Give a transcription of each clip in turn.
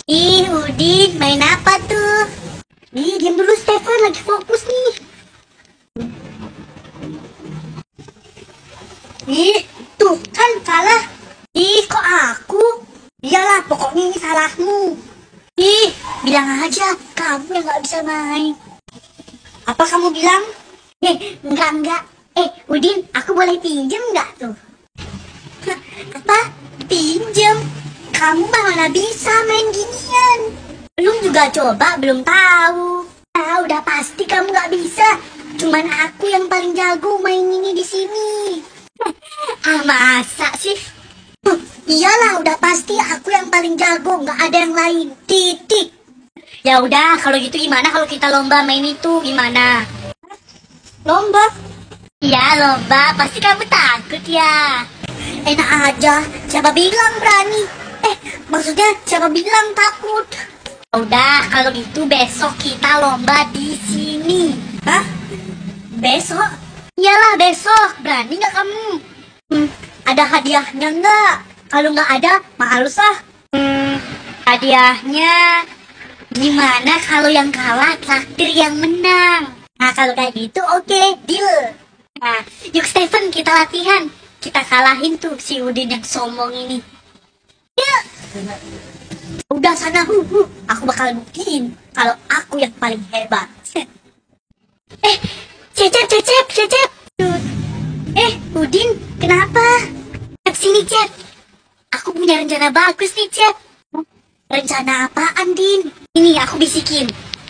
Ih, Udin, main apa tuh? Ih, diam dulu Stefan, lagi fokus nih. Ih, tuh kan kalah. Ih, kok aku? Iyalah, pokoknya ini salahmu. Ih, bilang aja, kamu yang gak bisa main. Apa kamu bilang? Enggak. Udin, aku boleh pinjem nggak tuh? Apa? Pinjem? Kamu mana bisa main ginian? Belum juga coba, belum tahu. Ah, udah pasti kamu nggak bisa. Cuman aku yang paling jago main ini di sini. Masa sih? Iyalah, udah pasti aku yang paling jago, nggak ada yang lain. Titik. Ya udah, kalau gitu gimana kalau kita lomba main itu? Gimana? Lomba? Iya, lomba. Pasti kamu takut ya? Enak aja. Siapa bilang berani? Maksudnya siapa bilang takut? Udah, kalau gitu besok kita lomba di sini. Hah? Besok? Iyalah, besok. Berani nggak kamu? Ada hadiahnya nggak? Kalau nggak ada, males ah. Hadiahnya gimana kalau yang kalah traktir yang menang? Nah, kalau kayak gitu oke, deal. Nah, yuk Stephen, kita latihan. Kita kalahin tuh si Udin yang sombong ini. Ya. Udah sana, aku bakal buktiin kalau aku yang paling hebat. Cecep. Udin, kenapa? Sini, Cep. Aku punya rencana bagus nih, Cep. Rencana apaan, Din? Ini aku bisikin.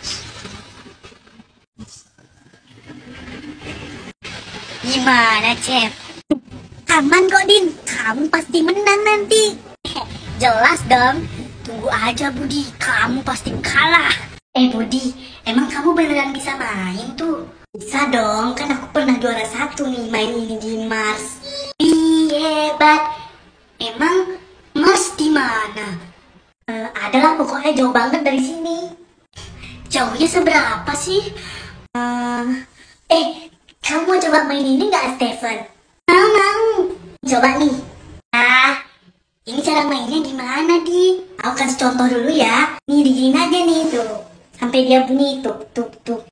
Gimana, Cep? Aman kok, Din. Kamu pasti menang nanti. Jelas dong. Tunggu aja, Budi. Kamu pasti kalah. Budi, emang kamu beneran bisa main tuh? Bisa dong, kan aku pernah juara 1 nih main ini di Mars. Hebat. Emang Mars di mana? Adalah pokoknya jauh banget dari sini. Jauhnya seberapa sih? Kamu mau coba main ini nggak, Stephen? Mau. Coba nih. Ini cara mainnya gimana, Di? Aku kasih contoh dulu ya. Nih, diginin aja nih, tuh. Sampai dia bunyi, tuk.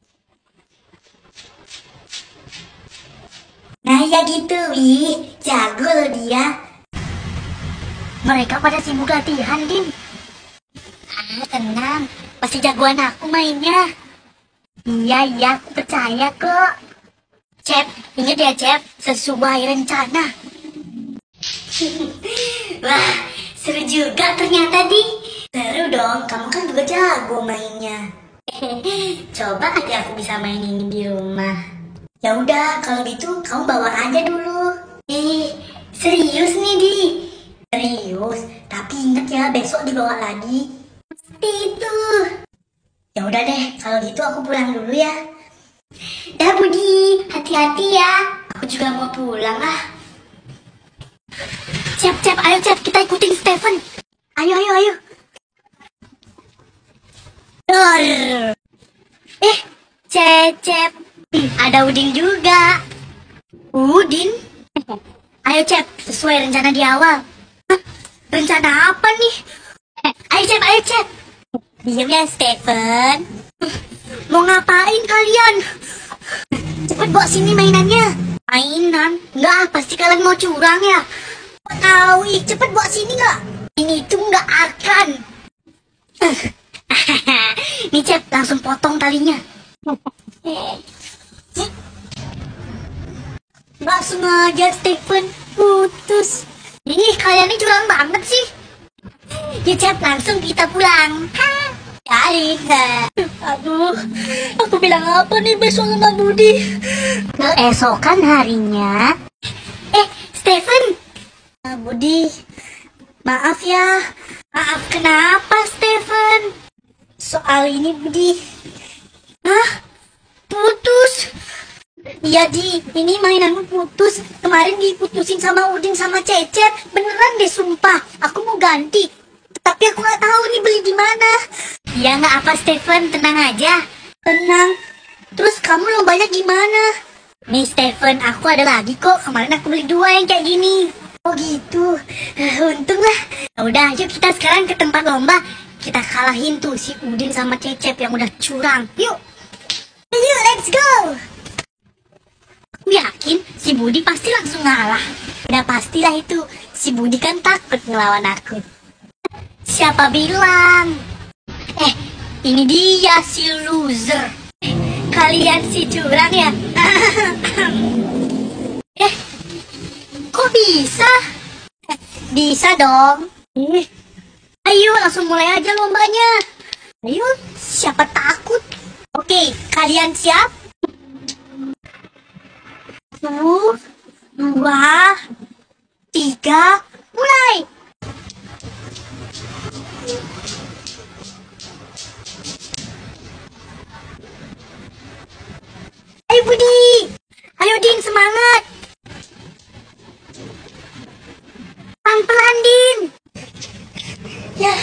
Nah, ya gitu, Wi. Jago loh dia. Mereka pada sibuk latihan, Din. Tenang. Pasti jagoan aku mainnya. Iya, aku percaya kok. Cep, ingat ya, Cep. Sesuai rencana. Wah, seru juga ternyata, Di. Seru dong, kamu kan juga jago mainnya. Coba aja aku bisa main ini di rumah. Ya udah, kalau gitu kamu bawa aja dulu. Serius nih, Di. Serius, tapi ingat ya besok dibawa lagi. Pasti itu. Ya udah deh, kalau gitu aku pulang dulu ya. Dah, Budi, hati-hati ya. Aku juga mau pulang ah. Cep, ayo Cep, kita ikutin Stephen. Ayo. Dor. Cep. Ada Udin juga. Udin? Ayo Cep, sesuai rencana di awal. Rencana apa nih? Ayo Cep. Diam ya, Stephen. Mau ngapain kalian? Cepet bawa sini mainannya. Mainan? Enggak, pasti kalian mau curang ya. Tahu, cepet bawa sini nggak? Ini tuh nggak akan. Nih Cep, langsung potong talinya. Nggak sengaja, Stephen. Putus. Ini kalian ini curang banget sih. Ya Cep, langsung kita pulang. Kali. Aduh, aku bilang apa nih besok sama Budi? Keesokan harinya. Stephen. Budi, maaf ya. Maaf kenapa, Stephen? Soal ini, Budi. Putus? Iya, Di. Ini mainanmu putus. Kemarin diputusin sama Udin sama Cecep. Beneran deh, sumpah. Aku mau ganti. Tapi aku nggak tahu nih beli di mana. Ya nggak apa, Stephen. Tenang aja. Tenang. Terus kamu lombanya gimana? Nih, Stephen. Aku ada lagi kok. Kemarin aku beli 2 yang kayak gini. Oh gitu. Untung lah. Udah, yuk kita sekarang ke tempat lomba. kita kalahin tuh si Udin sama Cecep yang udah curang. Yuk, let's go. Aku yakin si Budi pasti langsung ngalah. Udah pastilah itu, si Budi kan takut ngelawan aku. Siapa bilang? Ini dia si loser. Kalian si curang ya? Kok bisa? Bisa dong. Ayo langsung mulai aja lombanya. Ayo, siapa takut? Oke, kalian siap? 1, 2, 3, mulai. Ayo Budi, ayo Din, semangat. Pelan-pelan Din. Ya.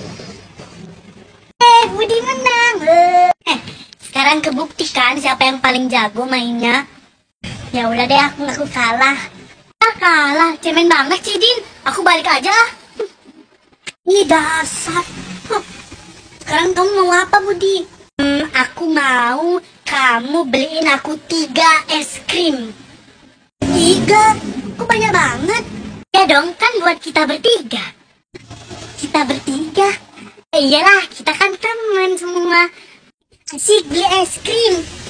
Budi menang. Sekarang kebuktikan siapa yang paling jago mainnya. Ya udah deh, aku ngaku kalah. Kalah, cemen banget sih Din. Aku balik aja. Ih dasar. Sekarang kamu mau apa Budi? Aku mau kamu beliin aku 3 es krim. 3? Kok banyak banget? Ya dong, kan buat kita bertiga. Kita bertiga? Iyalah, kita kan teman semua. Asik beli es krim.